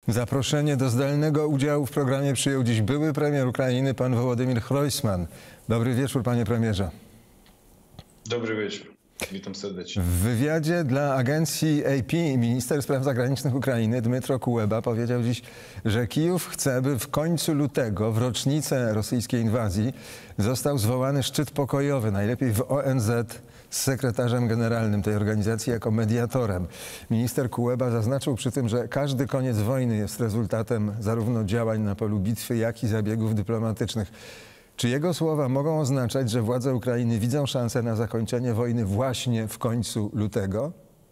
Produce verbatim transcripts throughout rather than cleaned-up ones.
Zaproszenie do zdalnego udziału w programie przyjął dziś były premier Ukrainy, pan Wołodymyr Hrojsman. Dobry wieczór, panie premierze. Dobry wieczór. Witam serdecznie. W wywiadzie dla agencji A P minister spraw zagranicznych Ukrainy Dmytro Kuleba powiedział dziś, że Kijów chce, by w końcu lutego, w rocznicę rosyjskiej inwazji, został zwołany szczyt pokojowy, najlepiej w O N Z, z sekretarzem generalnym tej organizacji jako mediatorem. Minister Kuleba zaznaczył przy tym, że każdy koniec wojny jest rezultatem zarówno działań na polu bitwy, jak i zabiegów dyplomatycznych. Czy jego słowa mogą oznaczać, że władze Ukrainy widzą szansę na zakończenie wojny właśnie w końcu lutego?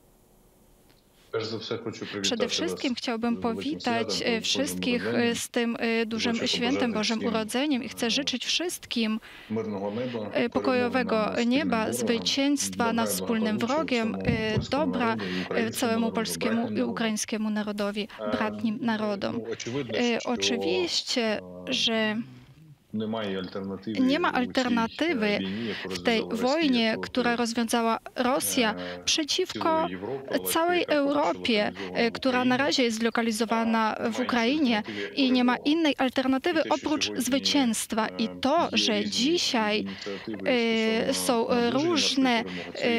Przede wszystkim chciałbym powitać wszystkich z tym dużym świętem Bożym Urodzeniem i chcę życzyć wszystkim pokojowego nieba, zwycięstwa nad wspólnym wrogiem, dobra całemu polskiemu i ukraińskiemu narodowi, bratnim narodom. Oczywiście, że nie ma alternatywy w tej wojnie, która rozwiązała Rosja przeciwko całej Europie, która na razie jest zlokalizowana w Ukrainie i nie ma innej alternatywy oprócz zwycięstwa. I to, że dzisiaj e, są różne e,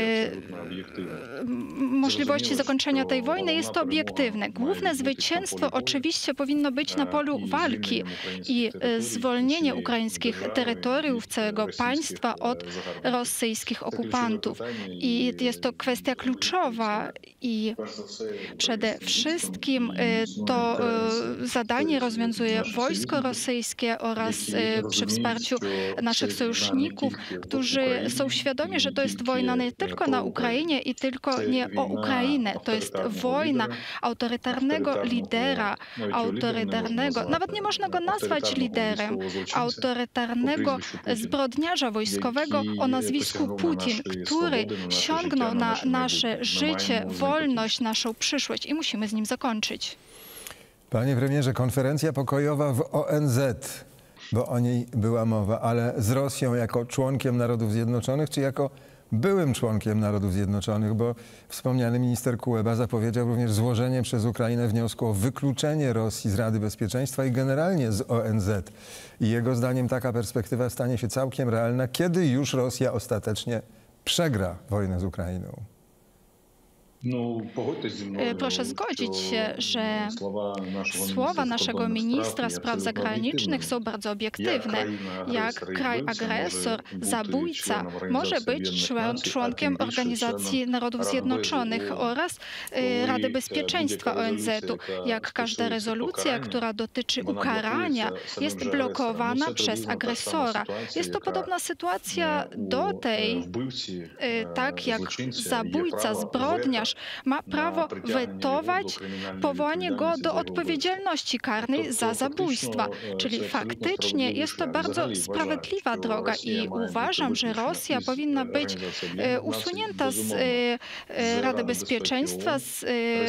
możliwości zakończenia tej wojny, jest to obiektywne. Główne zwycięstwo oczywiście powinno być na polu walki i e, zwolnienie ukraińskich terytoriów, całego państwa od rosyjskich okupantów. I jest to kwestia kluczowa i przede wszystkim to zadanie rozwiązuje wojsko rosyjskie oraz przy wsparciu naszych sojuszników, którzy są świadomi, że to jest wojna nie tylko na Ukrainie i tylko nie o Ukrainę. To jest wojna autorytarnego lidera, autorytarnego, nawet nie można go nazwać liderem, autorytarnego zbrodniarza wojskowego o nazwisku Putin, który siągnął na nasze życie, wolność, naszą przyszłość i musimy z nim zakończyć. Panie premierze, konferencja pokojowa w O N Z, bo o niej była mowa, ale z Rosją jako członkiem Narodów Zjednoczonych, czy jako byłym członkiem Narodów Zjednoczonych, bo wspomniany minister Kuleba zapowiedział również złożenie przez Ukrainę wniosku o wykluczenie Rosji z Rady Bezpieczeństwa i generalnie z O N Z. I jego zdaniem taka perspektywa stanie się całkiem realna, kiedy już Rosja ostatecznie przegra wojnę z Ukrainą. Proszę zgodzić się, że słowa naszego ministra spraw zagranicznych są bardzo obiektywne. Jak kraj agresor, zabójca może być członkiem Organizacji Narodów Zjednoczonych oraz Rady Bezpieczeństwa O N Z-u. Jak każda rezolucja, która dotyczy ukarania, jest blokowana przez agresora. Jest to podobna sytuacja do tej, tak jak zabójca, zbrodniarz ma prawo wetować powołanie go do odpowiedzialności karnej za zabójstwa. Czyli faktycznie jest to bardzo sprawiedliwa droga i uważam, że Rosja powinna być usunięta z Rady Bezpieczeństwa, z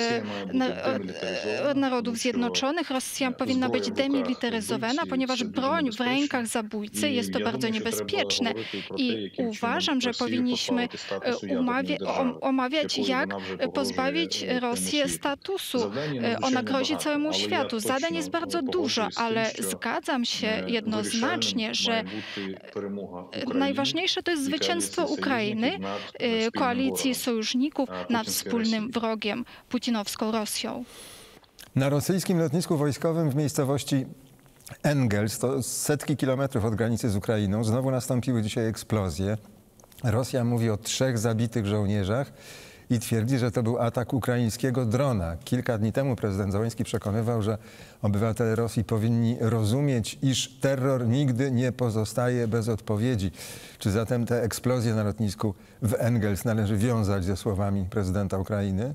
Narodów Zjednoczonych. Rosja powinna być demilitaryzowana, ponieważ broń w rękach zabójcy jest to bardzo niebezpieczne i uważam, że powinniśmy omawiać, jak pozbawić Rosję statusu. Ona grozi całemu światu. Zadań jest bardzo dużo, ale zgadzam się jednoznacznie, że najważniejsze to jest zwycięstwo Ukrainy, koalicji sojuszników nad wspólnym wrogiem, putinowską Rosją. Na rosyjskim lotnisku wojskowym w miejscowości Engels, to setki kilometrów od granicy z Ukrainą, znowu nastąpiły dzisiaj eksplozje. Rosja mówi o trzech zabitych żołnierzach i twierdzi, że to był atak ukraińskiego drona. Kilka dni temu prezydent Zełenski przekonywał, że obywatele Rosji powinni rozumieć, iż terror nigdy nie pozostaje bez odpowiedzi. Czy zatem te eksplozje na lotnisku w Engels należy wiązać ze słowami prezydenta Ukrainy?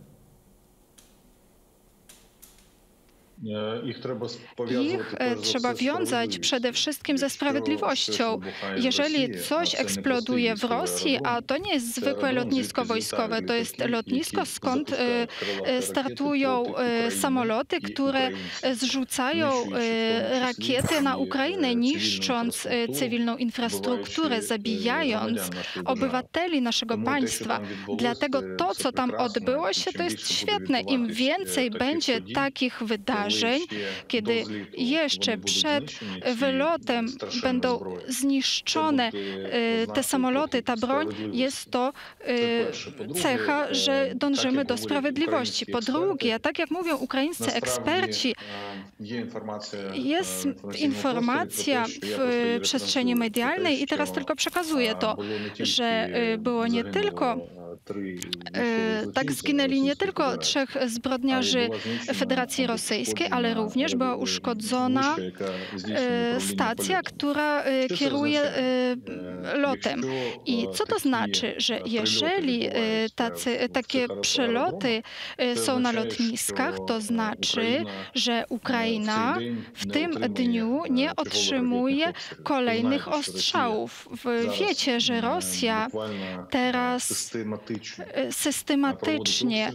Ich trzeba wiązać przede wszystkim ze sprawiedliwością. Jeżeli coś eksploduje w Rosji, a to nie jest zwykłe lotnisko wojskowe, to jest lotnisko, skąd startują samoloty, które zrzucają rakiety na Ukrainę, niszcząc cywilną infrastrukturę, zabijając obywateli naszego państwa. Dlatego to, co tam odbyło się, to jest świetne. Im więcej będzie takich wydarzeń, wydarzeń, kiedy jeszcze przed wylotem będą zniszczone te samoloty, ta broń, jest to cecha, że dążymy do sprawiedliwości. Po drugie, tak jak mówią ukraińscy eksperci, jest informacja w przestrzeni medialnej i teraz tylko przekazuję to, że było nie tylko tak zginęli nie tylko trzech zbrodniarzy Federacji Rosyjskiej, ale również była uszkodzona stacja, która kieruje lotem. I co to znaczy? Że jeżeli tacy, takie przeloty są na lotniskach, to znaczy, że Ukraina w tym dniu nie otrzymuje kolejnych ostrzałów. Wiecie, że Rosja teraz systematycznie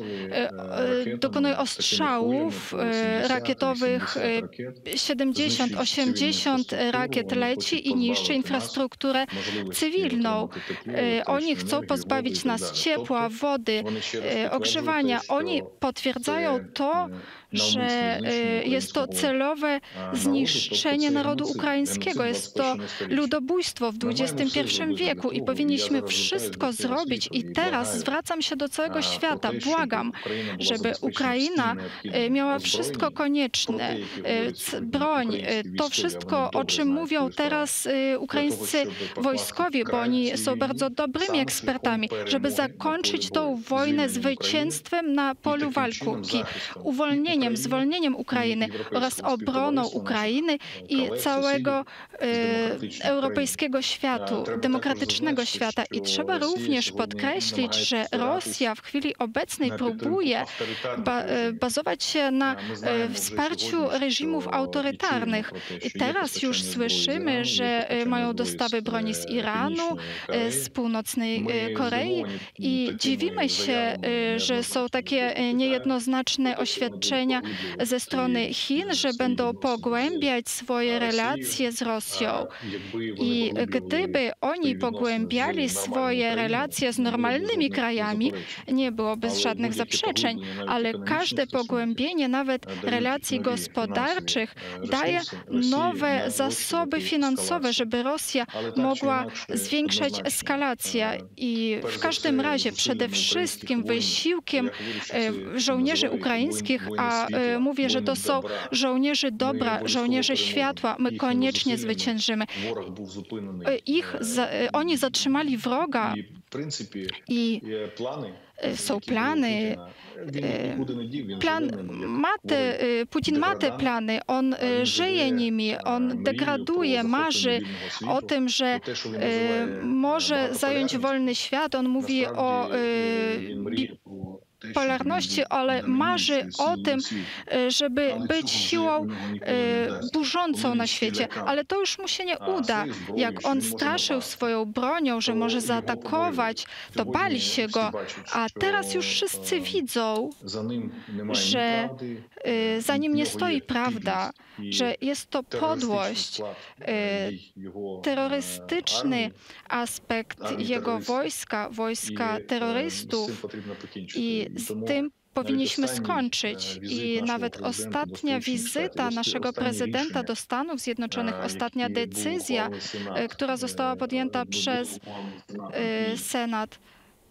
dokonuje ostrzałów rakietowych, siedemdziesiąt osiemdziesiąt rakiet leci i niszczy infrastrukturę cywilną. Oni chcą pozbawić nas ciepła, wody, ogrzewania. Oni potwierdzają to, że jest to celowe zniszczenie narodu ukraińskiego. Jest to ludobójstwo w dwudziestym pierwszym wieku i powinniśmy wszystko zrobić. I teraz zwracam się do całego świata. Błagam, żeby Ukraina miała wszystko konieczne, broń, to wszystko, o czym mówią teraz ukraińscy wojskowi, bo oni są bardzo dobrymi ekspertami, żeby zakończyć tą wojnę zwycięstwem na polu walki, uwolnieniem, zwolnieniem Ukrainy oraz obroną Ukrainy i całego e, europejskiego świata, demokratycznego świata. I trzeba również podkreślić, że Rosja w chwili obecnej próbuje ba bazować się na e, wsparciu reżimów autorytarnych. I teraz już słyszymy, że e, mają dostawy broni z Iranu, e, z północnej e, Korei i dziwimy się, e, że są takie e, niejednoznaczne oświadczenia ze strony Chin, że będą pogłębiać swoje relacje z Rosją. I gdyby oni pogłębiali swoje relacje z normalnymi krajami, nie byłoby żadnych zaprzeczeń, ale każde pogłębienie nawet relacji gospodarczych daje nowe zasoby finansowe, żeby Rosja mogła zwiększać eskalację. I w każdym razie przede wszystkim wysiłkiem żołnierzy ukraińskich, a mówię, że to są żołnierze dobra, żołnierze światła, my koniecznie zwyciężymy. Ich, za, oni zatrzymali wroga i są plany. Plan ma te, Putin ma te plany, on żyje nimi, on degraduje, marzy o tym, że może zająć wolny świat. On mówi o polarności, ale marzy o tym, żeby być siłą burzącą na świecie. Ale to już mu się nie uda. Jak on straszył swoją bronią, że może zaatakować, to bali się go. A teraz już wszyscy widzą, że za nim nie stoi prawda, że jest to podłość, terrorystyczny aspekt jego wojska, wojska terrorystów i z tym powinniśmy skończyć. I nawet ostatnia wizyta naszego prezydenta do Stanów Zjednoczonych, ostatnia decyzja, która została podjęta przez Senat,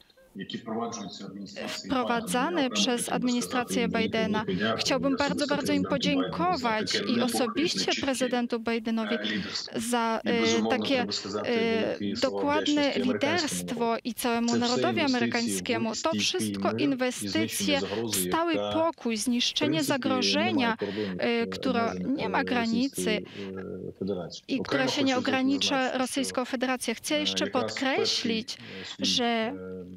wprowadzane przez administrację Bidena. Chciałbym bardzo, bardzo im podziękować i osobiście prezydentu Bidenowi za e, takie e, dokładne liderstwo i całemu narodowi amerykańskiemu. To wszystko inwestycje w stały pokój, zniszczenie zagrożenia, e, które nie ma granicy i które się nie ogranicza Rosyjską Federacją. Chcę jeszcze podkreślić, że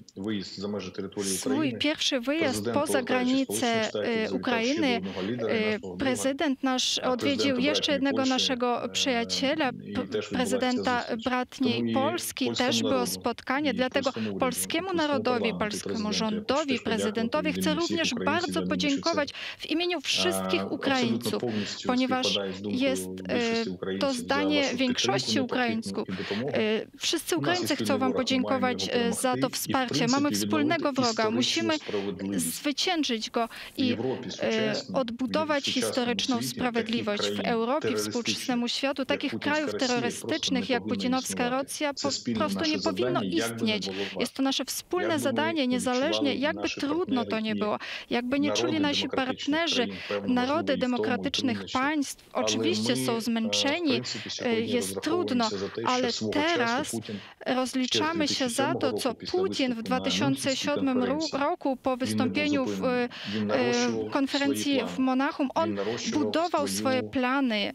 swój pierwszy wyjazd poza granice Ukrainy prezydent nasz odwiedził jeszcze jednego naszego przyjaciela, prezydenta bratniej Polski. Też było spotkanie, dlatego polskiemu narodowi, polskiemu rządowi, prezydentowi chcę również bardzo podziękować w imieniu wszystkich Ukraińców, ponieważ jest to zdanie większości Ukraińców. Wszyscy Ukraińcy chcą wam podziękować za to wsparcie. Mamy mamy wspólnego wroga. Musimy zwyciężyć go i odbudować historyczną sprawiedliwość. W Europie, współczesnemu światu, takich krajów terrorystycznych jak putinowska Rosja po prostu nie powinno istnieć. Jest to nasze wspólne zadanie, niezależnie jakby trudno to nie było, jakby nie czuli nasi partnerzy, narody demokratycznych państw. Oczywiście są zmęczeni, jest trudno, ale teraz rozliczamy się za to, co Putin w dwa tysiące siódmym roku po wystąpieniu w konferencji w Monachium, on budował swoje plany.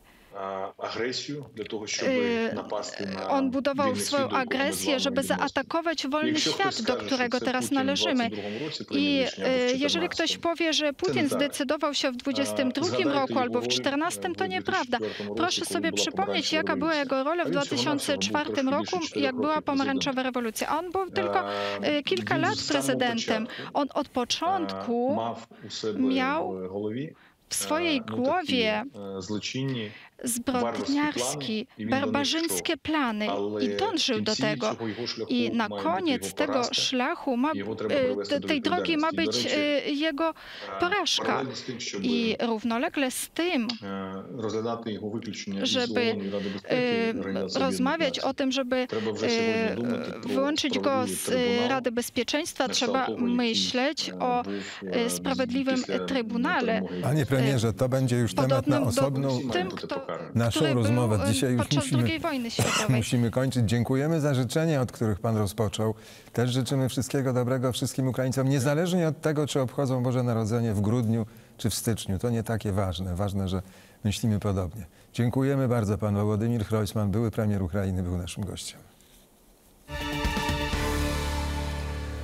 On budował swoją agresję, żeby zaatakować wolny świat, do którego teraz należymy. I jeżeli ktoś powie, że Putin zdecydował się w dwudziestym drugim roku albo w czternastym, to nieprawda. Proszę sobie przypomnieć, jaka była jego rola w dwa tysiące czwartym roku, jak była pomarańczowa rewolucja. A on był tylko kilka lat prezydentem. On od początku miał w swojej głowie zbrodniarskie, barbarzyńskie plany i dążył do tego. I na koniec tego szlachu, ma, tej drogi ma być jego porażka. I równolegle z tym, żeby rozmawiać o tym, żeby wyłączyć go z Rady Bezpieczeństwa, trzeba myśleć o sprawiedliwym trybunale. Panie premierze, to będzie już temat na osobną tym, kto, naszą rozmowę. Dzisiaj już podczas musimy, drugiej wojny światowej. musimy kończyć. Dziękujemy za życzenia, od których pan rozpoczął. Też życzymy wszystkiego dobrego wszystkim Ukraińcom, niezależnie od tego, czy obchodzą Boże Narodzenie w grudniu czy w styczniu. To nie takie ważne. Ważne, że myślimy podobnie. Dziękujemy bardzo. Pan Wołodymyr Chrojsman, były premier Ukrainy, był naszym gościem.